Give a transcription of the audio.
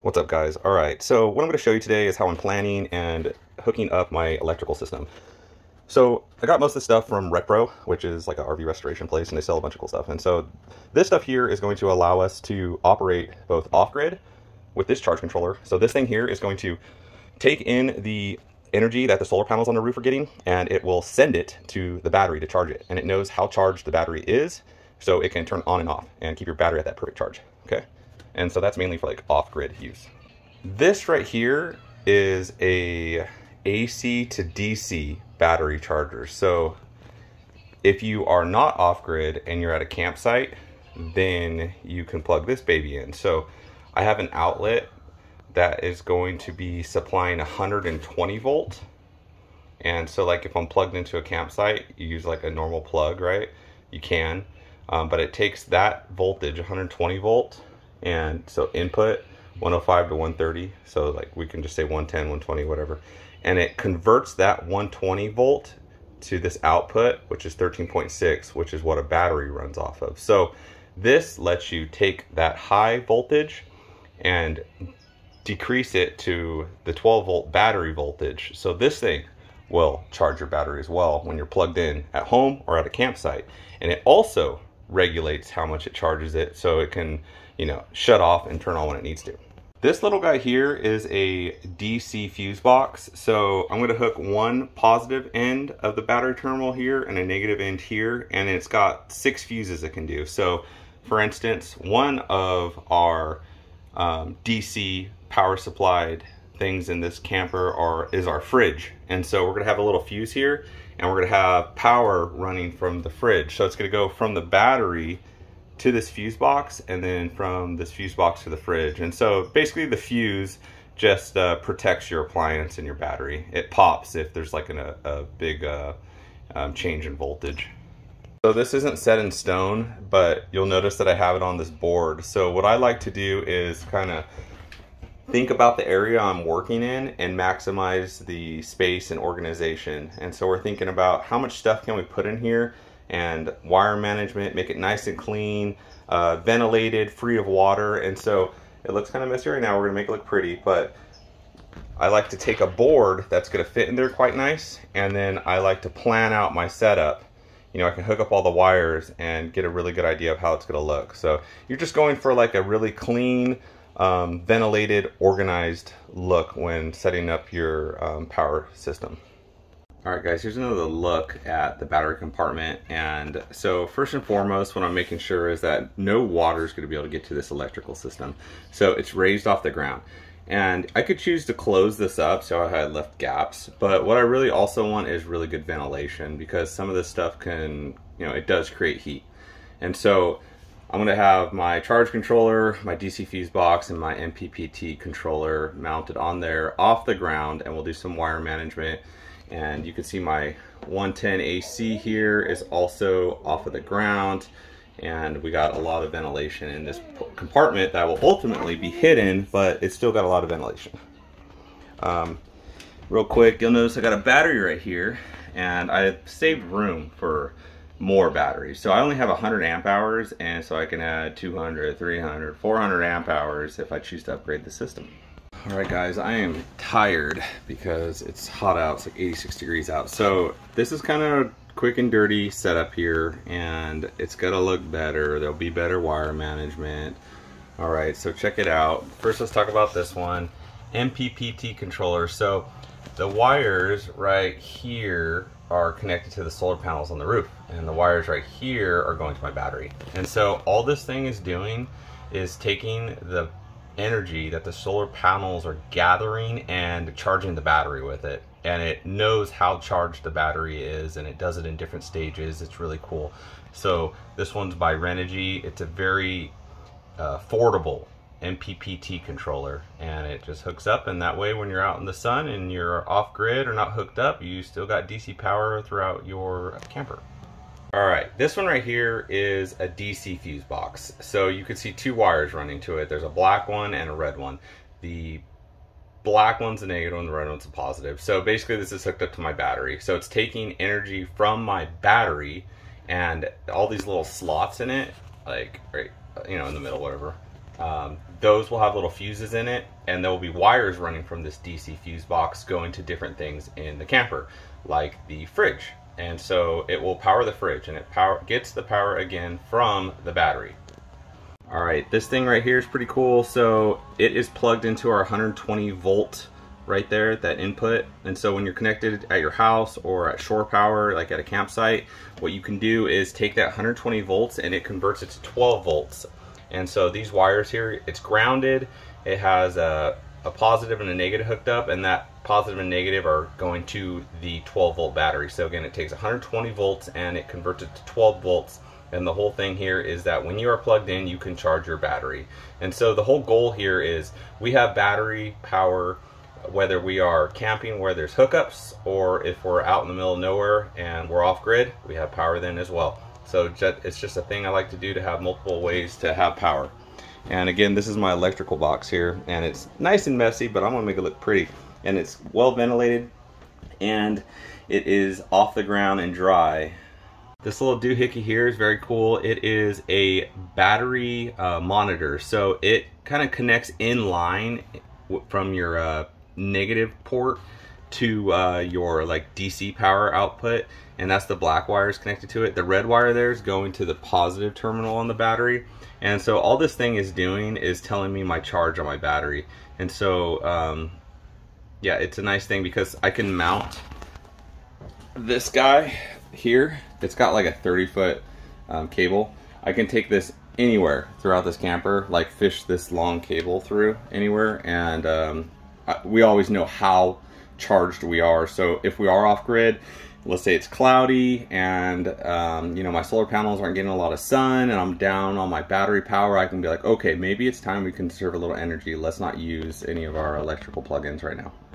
What's up, guys? All right, so what I'm going to show you today is how I'm planning and hooking up my electrical system. So I got most of the stuff from RecPro, which is like an RV restoration place, and they sell a bunch of cool stuff. And so this stuff here is going to allow us to operate both off-grid with this charge controller. So this thing here is going to take in the energy that the solar panels on the roof are getting, and it will send it to the battery to charge it. And it knows how charged the battery is, so it can turn on and off and keep your battery at that perfect charge, okay? And so that's mainly for like off-grid use. This right here is a AC to DC battery charger. So if you are not off-grid and you're at a campsite, then you can plug this baby in. So I have an outlet that is going to be supplying 120 volt. And so like if I'm plugged into a campsite, you use like a normal plug, right? You can, but it takes that voltage, 120 volt, and so input 105 to 130, so like we can just say 110, 120, whatever, and it converts that 120 volt to this output, which is 13.6, which is what a battery runs off of. So this lets you take that high voltage and decrease it to the 12 volt battery voltage. So this thing will charge your battery as well when you're plugged in at home or at a campsite. And it also regulates how much it charges it, so it can, you know, shut off and turn on when it needs to. This little guy here is a DC fuse box. So I'm going to hook one positive end of the battery terminal here and a negative end here, and it's got 6 fuses it can do. So for instance, one of our DC power supplied things in this camper is our fridge. And so we're going to have a little fuse here, and we're going to have power running from the fridge. So it's going to go from the battery to this fuse box, and then from this fuse box to the fridge. And so basically the fuse just protects your appliance and your battery. It pops if there's like a big change in voltage. So this isn't set in stone, but you'll notice that I have it on this board. So what I like to do is kind of think about the area I'm working in and maximize the space and organization. And so we're thinking about how much stuff can we put in here, and wire management, make it nice and clean, ventilated, free of water. And so it looks kind of messy right now. We're gonna make it look pretty, but I like to take a board that's gonna fit in there quite nice, and then I like to plan out my setup. You know, I can hook up all the wires and get a really good idea of how it's gonna look. So you're just going for like a really clean, ventilated, organized look when setting up your power system. All right, guys, here's another look at the battery compartment. And so first and foremost, what I'm making sure is that no water is going to be able to get to this electrical system. So it's raised off the ground. And I could choose to close this up so I had left gaps. But what I really also want is really good ventilation, because some of this stuff can, you know, it does create heat. And so I'm going to have my charge controller, my DC fuse box, and my MPPT controller mounted on there off the ground, and we'll do some wire management. And you can see my 110 AC here is also off of the ground, and we got a lot of ventilation in this compartment that will ultimately be hidden, but it's still got a lot of ventilation. Real quick, you'll notice I got a battery right here, and I saved room for more batteries. So I only have 100 amp hours, and so I can add 200, 300, 400 amp hours if I choose to upgrade the system. All right, guys, I am tired because it's hot out. It's like 86 degrees out. So this is kind of quick and dirty setup here, and it's gonna look better. There'll be better wire management. All right, so check it out. First, let's talk about this one, MPPT controller. So the wires right here are connected to the solar panels on the roof, and the wires right here are going to my battery. And so all this thing is doing is taking the energy that the solar panels are gathering and charging the battery with it. And it knows how charged the battery is, and it does it in different stages. It's really cool. So this one's by Renogy. It's a very affordable MPPT controller, and it just hooks up, and that way when you're out in the sun and you're off grid or not hooked up, you still got DC power throughout your camper. All right, this one right here is a DC fuse box. So you can see 2 wires running to it. There's a black one and a red one. The black one's a negative one, the red one's a positive. So basically this is hooked up to my battery. So it's taking energy from my battery, and all these little slots in it, like right, you know, in the middle, whatever, those will have little fuses in it, and there will be wires running from this DC fuse box going to different things in the camper, like the fridge. And so it will power the fridge, and it gets the power again from the battery. All right, this thing right here is pretty cool. So it is plugged into our 120 volt right there, that input. And so when you're connected at your house or at shore power, like at a campsite, what you can do is take that 120 volts and it converts it to 12 volts. And so these wires here, it's grounded. It has a positive and a negative hooked up, and that positive and negative are going to the 12 volt battery. So again, it takes 120 volts and it converts it to 12 volts. And the whole thing here is that when you are plugged in, you can charge your battery. And so the whole goal here is we have battery power, whether we are camping where there's hookups, or if we're out in the middle of nowhere and we're off grid, we have power then as well. So it's just a thing I like to do, to have multiple ways to have power. And again, this is my electrical box here, and it's nice and messy, but I'm gonna make it look pretty. And it's well ventilated, and it is off the ground and dry. This little doohickey here is very cool. It is a battery monitor, so it kind of connects in line from your negative port to your like DC power output, and that's the black wires connected to it. The red wire there is going to the positive terminal on the battery. And so all this thing is doing is telling me my charge on my battery. And so yeah, it's a nice thing because I can mount this guy here. It's got like a 30-foot cable. I can take this anywhere throughout this camper, like fish this long cable through anywhere, and we always know how charged we are. So if we are off grid, let's say it's cloudy and you know, my solar panels aren't getting a lot of sun and I'm down on my battery power, I can be like, okay, maybe it's time we conserve a little energy. Let's not use any of our electrical plugins right now.